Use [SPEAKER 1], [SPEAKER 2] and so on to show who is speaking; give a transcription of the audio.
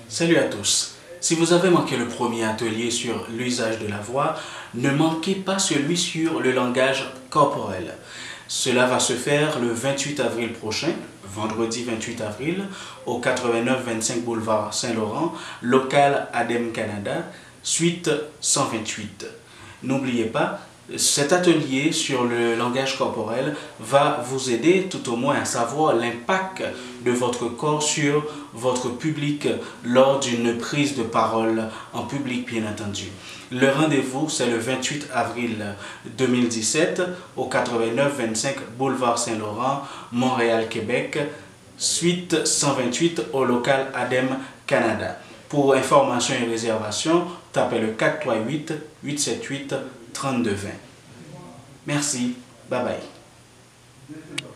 [SPEAKER 1] Salut à tous. Si vous avez manqué le premier atelier sur l'usage de la voix, ne manquez pas celui sur le langage corporel. Cela va se faire le 28 avril prochain, vendredi 28 avril, au 89-25 boulevard Saint-Laurent, local ADEM Canada, suite 128. N'oubliez pas, cet atelier sur le langage corporel va vous aider tout au moins à savoir l'impact de votre corps sur votre public lors d'une prise de parole en public, bien entendu. Le rendez-vous, c'est le 28 avril 2017 au 89-25 boulevard Saint-Laurent, Montréal, Québec, suite 128 au local ADEM Canada. Pour information et réservation, tapez le 438-878-3220. Merci, bye bye.